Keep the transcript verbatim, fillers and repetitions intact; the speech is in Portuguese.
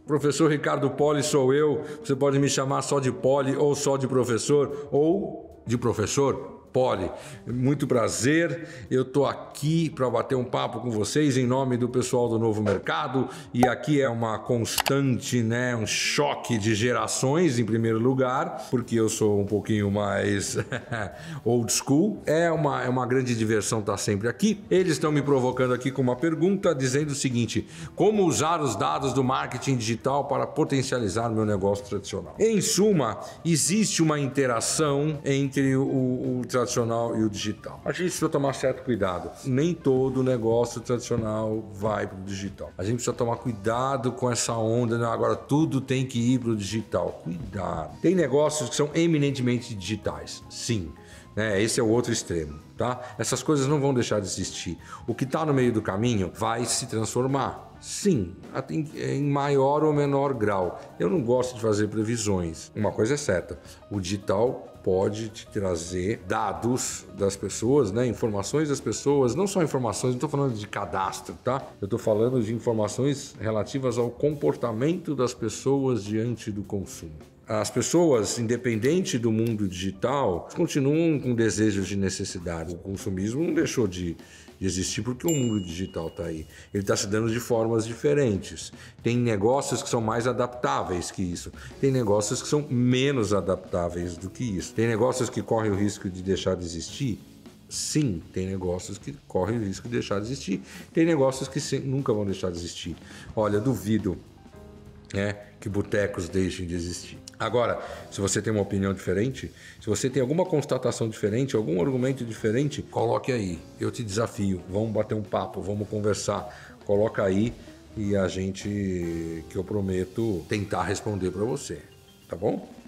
Professor Ricardo Poli sou eu. Você pode me chamar só de Poli ou só de professor ou de professor Poli. Muito prazer, eu estou aqui para bater um papo com vocês em nome do pessoal do Novo Mercado, e aqui é uma constante, né, um choque de gerações em primeiro lugar, porque eu sou um pouquinho mais old school. É uma, é uma grande diversão estar sempre aqui. Eles estão me provocando aqui com uma pergunta dizendo o seguinte: como usar os dados do marketing digital para potencializar meu negócio tradicional? Em suma, existe uma interação entre o, o tradicional e o digital. A gente precisa tomar certo cuidado. Nem todo negócio tradicional vai para o digital. A gente precisa tomar cuidado com essa onda, né? Agora tudo tem que ir para o digital. Cuidado. Tem negócios que são eminentemente digitais, sim. Né? Esse é o outro extremo, tá? Essas coisas não vão deixar de existir. O que está no meio do caminho vai se transformar. Sim, em maior ou menor grau. Eu não gosto de fazer previsões. Uma coisa é certa, o digital pode te trazer dados das pessoas, né? Informações das pessoas, não só informações, não estou falando de cadastro, tá? Eu estou falando de informações relativas ao comportamento das pessoas diante do consumo. As pessoas, independente do mundo digital, continuam com desejos de necessidade. O consumismo não deixou de de existir porque o mundo digital está aí. Ele está se dando de formas diferentes. Tem negócios que são mais adaptáveis que isso. Tem negócios que são menos adaptáveis do que isso. Tem negócios que correm o risco de deixar de existir? Sim, tem negócios que correm o risco de deixar de existir. Tem negócios que sim, nunca vão deixar de existir. Olha, duvido, né, que botecos deixem de existir. Agora, se você tem uma opinião diferente, se você tem alguma constatação diferente, algum argumento diferente, coloque aí. Eu te desafio. Vamos bater um papo, vamos conversar. Coloca aí e a gente, que eu prometo, tentar responder para você. Tá bom?